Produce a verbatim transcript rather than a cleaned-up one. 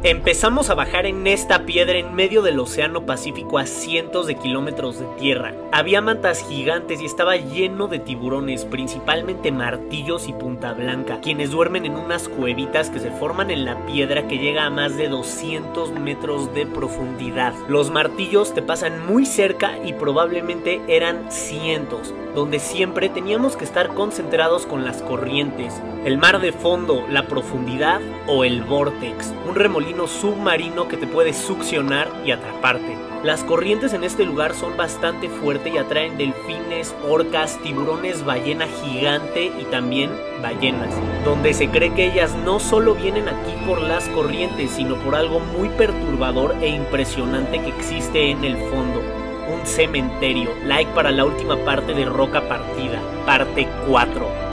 Empezamos a bajar en esta piedra en medio del océano Pacífico a cientos de kilómetros de tierra. Había mantas gigantes y estaba lleno de tiburones, principalmente martillos y punta blanca, quienes duermen en unas cuevitas que se forman en la piedra que llega a más de doscientos metros de profundidad. Los martillos te pasan muy cerca y probablemente eran cientos, donde siempre teníamos que estar concentrados con las corrientes, el mar de fondo, la profundidad o el vórtex, un remolino submarino que te puede succionar y atraparte. Las corrientes en este lugar son bastante fuertes y atraen delfines, orcas, tiburones ballena gigante y también ballenas, donde se cree que ellas no solo vienen aquí por las corrientes, sino por algo muy perturbador e impresionante que existe en el fondo. Un cementerio. Like para la última parte de Roca Partida, parte cuatro.